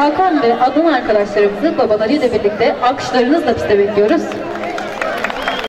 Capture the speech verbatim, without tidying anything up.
Hakan ve Adnan arkadaşlarımızı babalarıyla birlikte alkışlarınızla piste bekliyoruz.